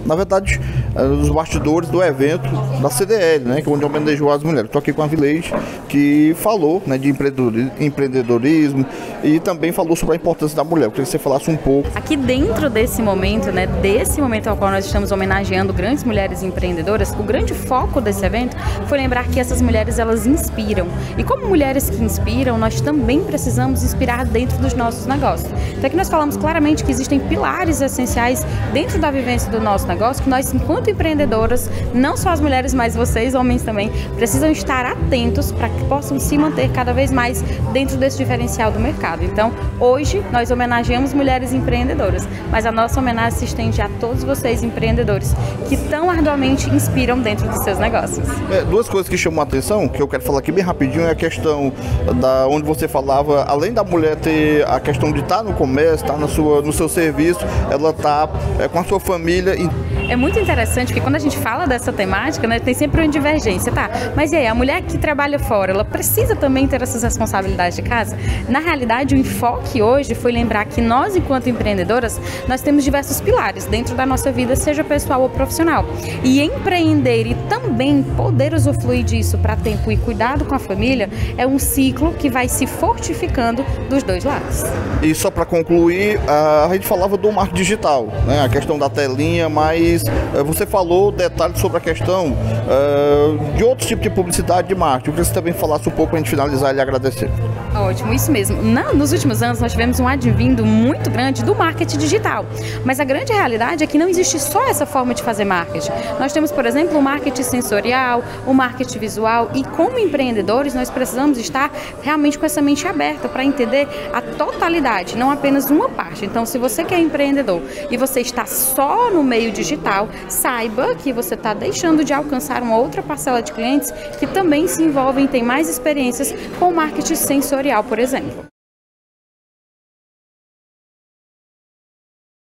na verdade, os bastidores do evento da CDL, né, onde homenageou as mulheres. Estou aqui com a Vileide, que falou, né, de empreendedorismo e também falou sobre a importância da mulher. Eu queria que você falasse um pouco. Aqui dentro desse momento, né, desse momento ao qual nós estamos homenageando grandes mulheres empreendedoras, o grande foco desse evento foi lembrar que essas mulheres, elas inspiram. E como mulheres que inspiram, nós também precisamos inspirar dentro dos nossos negócios. Então aqui nós falamos claramente que existem pilares essenciais dentro da vivência do nosso negócio, que nós, enquanto empreendedoras, não só as mulheres, mas vocês, homens também, precisam estar atentos para que possam se manter cada vez mais dentro desse diferencial do mercado. Então, hoje, nós homenageamos mulheres empreendedoras, mas a nossa homenagem se estende a todos vocês, empreendedores, que tão arduamente inspiram dentro dos seus negócios. Duas coisas que chamam a atenção, que eu quero falar aqui bem rapidinho, é a questão da onde você falava, além da mulher ter a questão de estar no comércio, estar no seu serviço, ela está com a sua família. É muito interessante que quando a gente fala dessa temática, né, tem sempre uma divergência, tá? Mas e aí, a mulher que trabalha fora, ela precisa também ter essas responsabilidades de casa? Na realidade, o enfoque hoje foi lembrar que nós, enquanto empreendedoras, nós temos diversos pilares dentro da nossa vida, seja pessoal ou profissional. E empreender e também poder usufruir disso para tempo e cuidado com a família é um ciclo que vai se fortificando dos dois lados. E só para concluir, a gente falava do marketing digital, né? A questão da telinha, mas você falou detalhes sobre a questão de outros tipos de publicidade de marketing. Eu queria que você também falasse um pouco para a gente finalizar e lhe agradecer. Ótimo, isso mesmo. Nos últimos anos nós tivemos um advindo muito grande do marketing digital, mas a grande realidade é que não existe só essa forma de fazer marketing. Nós temos, por exemplo, o marketing sensorial, o marketing visual, e como empreendedores nós precisamos estar realmente com essa mente aberta para entender a totalidade, não apenas uma parte. Então, se você que é empreendedor e você está só no meio digital, saiba que você está deixando de alcançar uma outra parcela de clientes que também se envolvem e têm mais experiências com o marketing sensorial, por exemplo.